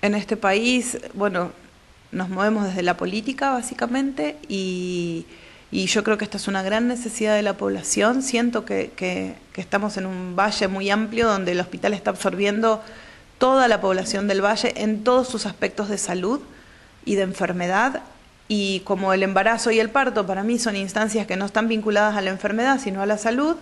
En este país, bueno, nos movemos desde la política básicamente y yo creo que esta es una gran necesidad de la población. Siento que estamos en un valle muy amplio donde el hospital está absorbiendo toda la población del valle en todos sus aspectos de salud y de enfermedad. Y como el embarazo y el parto para mí son instancias que no están vinculadas a la enfermedad sino a la salud,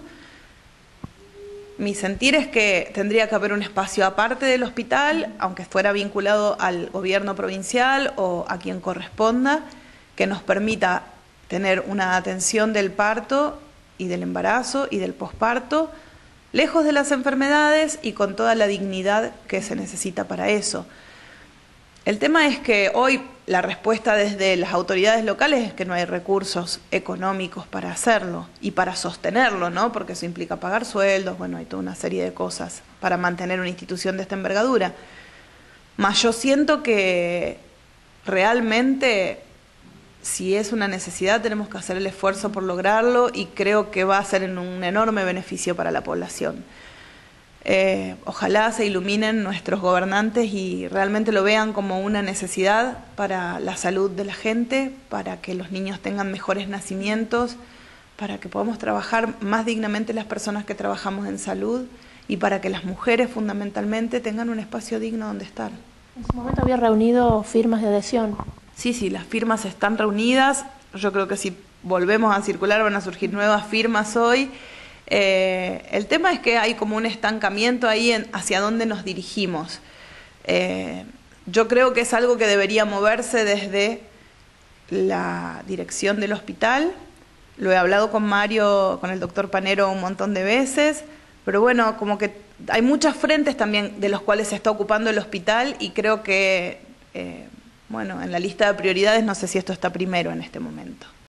mi sentir es que tendría que haber un espacio aparte del hospital, aunque fuera vinculado al gobierno provincial o a quien corresponda, que nos permita tener una atención del parto y del embarazo y del posparto, lejos de las enfermedades y con toda la dignidad que se necesita para eso. El tema es que hoy la respuesta desde las autoridades locales es que no hay recursos económicos para hacerlo y para sostenerlo, ¿no? Porque eso implica pagar sueldos, bueno, hay toda una serie de cosas para mantener una institución de esta envergadura. Mas yo siento que realmente, si es una necesidad, tenemos que hacer el esfuerzo por lograrlo y creo que va a ser en un enorme beneficio para la población. Ojalá se iluminen nuestros gobernantes y realmente lo vean como una necesidad para la salud de la gente, para que los niños tengan mejores nacimientos, para que podamos trabajar más dignamente las personas que trabajamos en salud y para que las mujeres fundamentalmente tengan un espacio digno donde estar. En su momento había reunido firmas de adhesión. Sí, las firmas están reunidas. Yo creo que si volvemos a circular van a surgir nuevas firmas hoy. El tema es que hay como un estancamiento ahí hacia dónde nos dirigimos. Yo creo que es algo que debería moverse desde la dirección del hospital. Lo he hablado con Mario, con el doctor Panero un montón de veces, pero bueno, como que hay muchas frentes también de los cuales se está ocupando el hospital y creo que, bueno, en la lista de prioridades no sé si esto está primero en este momento.